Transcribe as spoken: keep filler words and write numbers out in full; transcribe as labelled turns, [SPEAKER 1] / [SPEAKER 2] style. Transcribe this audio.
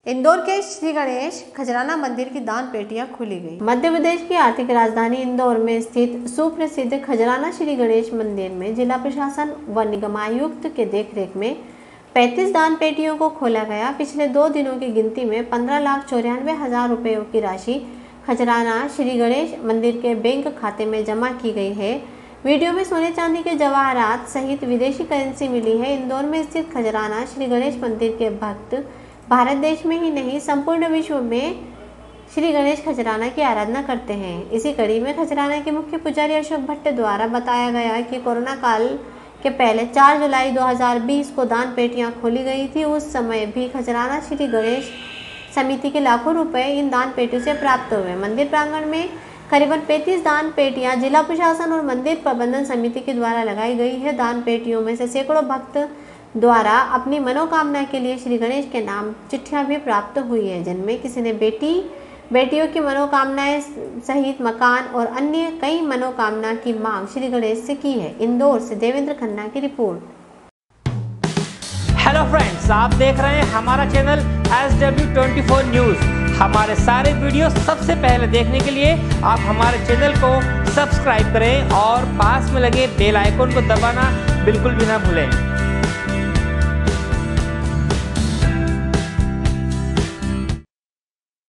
[SPEAKER 1] इंदौर के श्री गणेश खजराना मंदिर की दान पेटियां खोली गई। मध्य प्रदेश की आर्थिक राजधानी इंदौर में स्थित सुप्रसिद्ध खजराना श्री गणेश मंदिर में जिला प्रशासन व निगमायुक्त के देखरेख में पैंतीस दान पेटियों को खोला गया। पिछले दो दिनों की गिनती में पंद्रह लाख चौरानवे हजार रुपयों की राशि खजराना श्री गणेश मंदिर के बैंक खाते में जमा की गई है। वीडियो में सोने चांदी के जवाहरात सहित विदेशी करेंसी मिली है। इंदौर में स्थित खजराना श्री गणेश मंदिर के भक्त भारत देश में ही नहीं संपूर्ण विश्व में श्री गणेश खजराना की आराधना करते हैं। इसी कड़ी में खजराना के मुख्य पुजारी अशोक भट्ट द्वारा बताया गया कि कोरोना काल के पहले चार जुलाई दो हज़ार बीस को दान पेटियां खोली गई थी। उस समय भी खजराना श्री गणेश समिति के लाखों रुपए इन दान पेटियों से प्राप्त हुए। मंदिर प्रांगण में करीबन पैंतीस दान पेटियां जिला प्रशासन और मंदिर प्रबंधन समिति के द्वारा लगाई गई है। दान पेटियों में से सैकड़ों भक्त द्वारा अपनी मनोकामना के लिए श्री गणेश के नाम चिट्ठियां भी प्राप्त हुई है, जिनमें किसी ने बेटी बेटियों की मनोकामनाएं सहित मकान और अन्य कई मनोकामना की मांग श्री गणेश से की है। इंदौर से देवेंद्र खन्ना की रिपोर्ट।
[SPEAKER 2] हेलो फ्रेंड्स, आप देख रहे हैं हमारा channel S W twenty four news. हमारे सारे वीडियो सबसे पहले देखने के लिए आप हमारे चैनल को सब्सक्राइब करें और पास में लगे बेल आइकन को दबाना बिल्कुल भी ना भूलें।